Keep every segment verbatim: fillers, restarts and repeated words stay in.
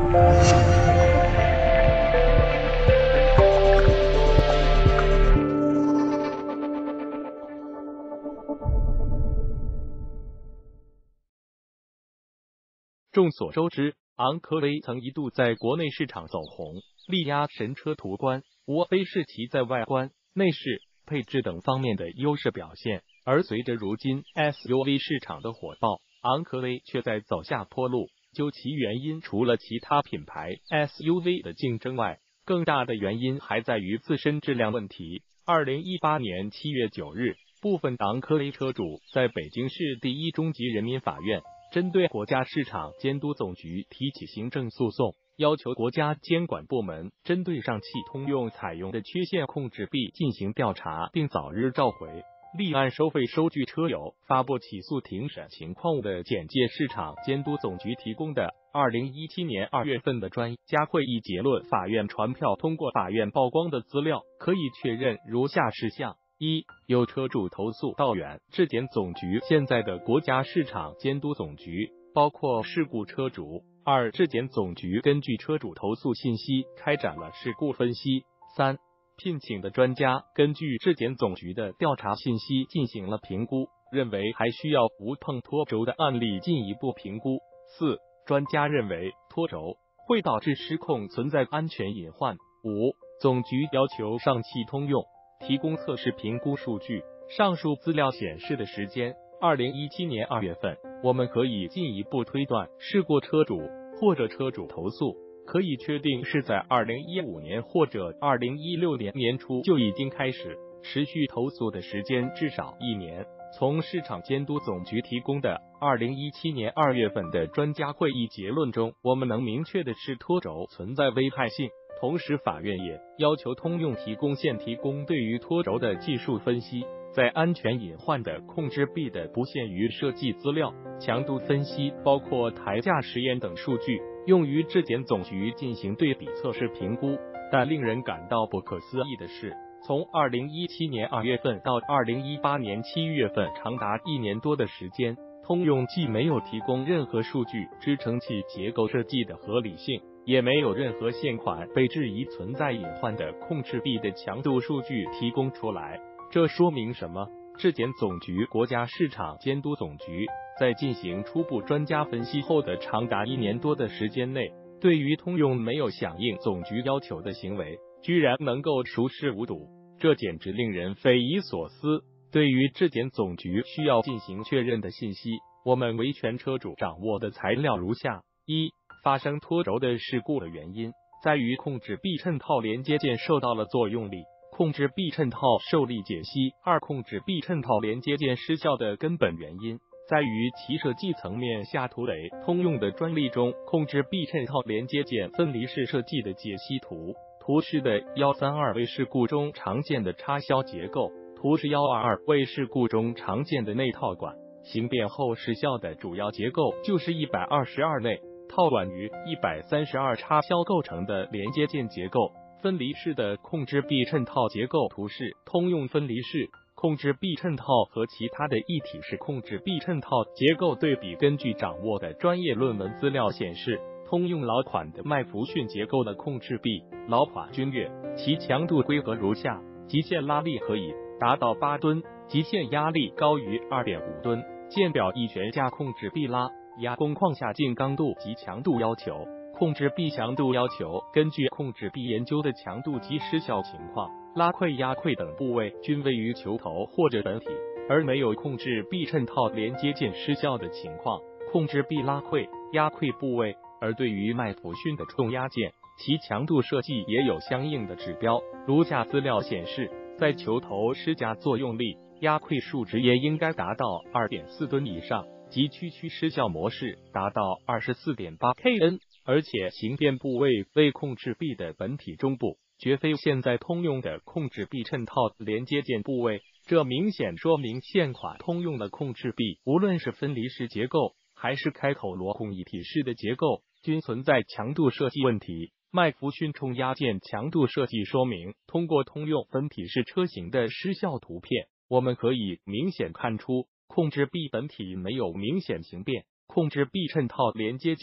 众所周知，昂科威曾一度在国内市场走红，力压神车途观，无非是其在外观、内饰、配置等方面的优势表现。而随着如今 S U V 市场的火爆，昂科威却在走下坡路。究其原因，除了其他品牌 S U V 的竞争外，更大的原因还在于自身质量问题。二零一八年七月九日，部分昂科威车主在北京市第一中级人民法院针对国家市场监督总局提起行政诉讼，要求国家监管部门针对上汽通用采用的缺陷控制臂进行调查，并早日召回立案收费收据车友。发布起诉庭审情况的简介：市场监督总局提供的二零一七年二月份的专家会议结论，法院传票通过法院曝光的资料，可以确认如下事项：一、有车主投诉道远质检总局现在的国家市场监督总局，包括事故车主；二、质检总局根据车主投诉信息开展了事故分析；三、聘请的专家根据质检总局的调查信息进行了评估，认为还需要无碰拖轴的案例进一步评估；四、专家认为拖轴会导致失控，存在安全隐患；五、总局要求上汽通用提供测试评估数据。上述资料显示的时间二零一七年二月份，我们可以进一步推断，事故车主或者车主投诉可以确定是在二零一五年或者二零一六年年初就已经开始，持续投诉的时间至少一年。从市场监督总局提供的二零一七年二月份的专家会议结论中，我们能明确的是拖轴存在危害性。同时，法院也要求通用提供现提供对于拖轴的技术分析，在安全隐患的控制臂的不限于设计资料、强度分析，包括台架实验等数据，用于质检总局进行对比测试评估。但令人感到不可思议的是，从二零一七年二月份到二零一八年七月份，长达一年多的时间，通用既没有提供任何数据支撑其结构设计的合理性，也没有任何现款被质疑存在隐患的控制臂的强度数据提供出来。这说明什么？质检总局国家市场监督总局在进行初步专家分析后的长达一年多的时间内，对于通用没有响应总局要求的行为，居然能够熟视无睹，这简直令人匪夷所思。对于质检总局需要进行确认的信息，我们维权车主掌握的材料如下：一、发生拖轴的事故的原因在于控制臂衬套连接件受到了作用力，控制臂衬套受力解析。二、控制臂衬套连接件失效的根本原因在于其设计层面下图雷通用的专利中控制臂衬套连接件分离式设计的解析图，图示的一三二为事故中常见的插销结构，图示一二二为事故中常见的内套管。形变后失效的主要结构就是一百二十二内套管与一百三十二插销构成的连接件结构。分离式的控制臂衬套结构图示通用分离式控制臂衬套和其他的一体式控制臂衬套结构对比。根据掌握的专业论文资料显示，通用老款的麦弗逊结构的控制臂老款均略，其强度规格如下：极限拉力可以达到八吨，极限压力高于 二点五吨。鉴表一悬架控制臂拉压工况下净刚度及强度要求。控制臂强度要求根据控制臂研究的强度及失效情况，拉胯、压胯等部位均位于球头或者本体，而没有控制臂衬套连接件失效的情况，控制臂拉胯、压胯部位。而对于麦弗逊的重压件，其强度设计也有相应的指标。如下资料显示，在球头施加作用力，压胯数值也应该达到 二点四吨以上，及区区失效模式达到 二十四点八 K N。而且形变部位为控制臂的本体中部，绝非现在通用的控制臂衬套连接件部位。这明显说明现款通用的控制臂，无论是分离式结构还是开口螺控一体式的结构，均存在强度设计问题。麦弗逊冲压件强度设计说明，通过通用分体式车型的失效图片，我们可以明显看出控制臂本体没有明显形变，控制臂衬套连接件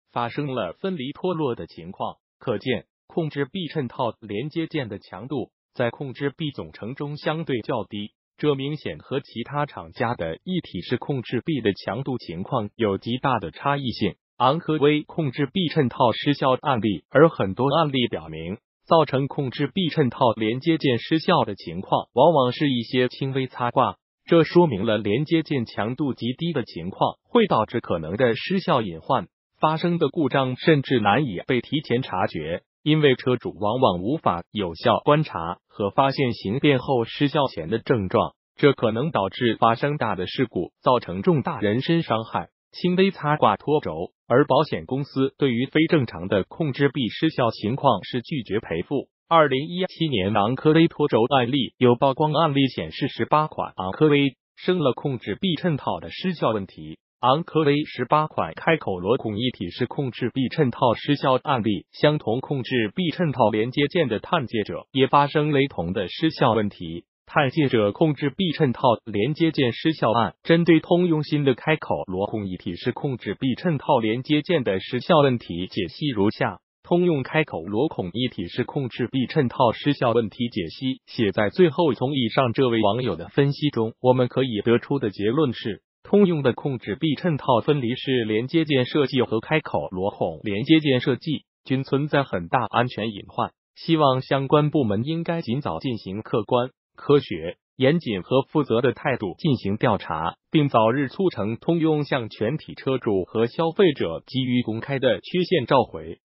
发生了分离脱落的情况。可见，控制臂衬套连接件的强度在控制臂总成中相对较低，这明显和其他厂家的一体式控制臂的强度情况有极大的差异性。昂科威控制臂衬套失效案例，而很多案例表明，造成控制臂衬套连接件失效的情况，往往是一些轻微擦挂。这说明了连接件强度极低的情况会导致可能的失效隐患发生的故障甚至难以被提前察觉，因为车主往往无法有效观察和发现形变后失效前的症状，这可能导致发生大的事故，造成重大人身伤害。轻微擦挂脱轴，而保险公司对于非正常的控制臂失效情况是拒绝赔付。二零一七年昂科威脱轴案例有曝光案例显示，十八款昂科威生了控制臂衬套的失效问题。昂科威十八款开口螺孔一体式控制臂衬套失效案例，相同控制臂衬套连接件的碳介者也发生雷同的失效问题。碳介者控制臂衬套连接件失效案针对通用新的开口螺孔一体式控制臂衬套连接件的失效问题解析如下。通用开口螺孔一体式控制臂衬套失效问题解析写在最后。从以上这位网友的分析中，我们可以得出的结论是，通用的控制臂衬套分离式连接件设计和开口螺孔连接件设计均存在很大安全隐患，希望相关部门应该尽早进行客观、科学、严谨和负责的态度进行调查，并早日促成通用向全体车主和消费者给予公开的曲线召回。